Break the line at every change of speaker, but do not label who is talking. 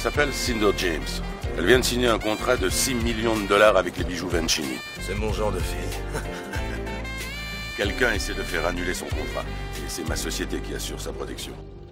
s'appelle Cinder James. Elle vient de signer un contrat de 6 millions de dollars avec les bijoux Vancini.
C'est mon genre de fille.
Quelqu'un essaie de faire annuler son contrat. Et c'est ma société qui assure sa protection.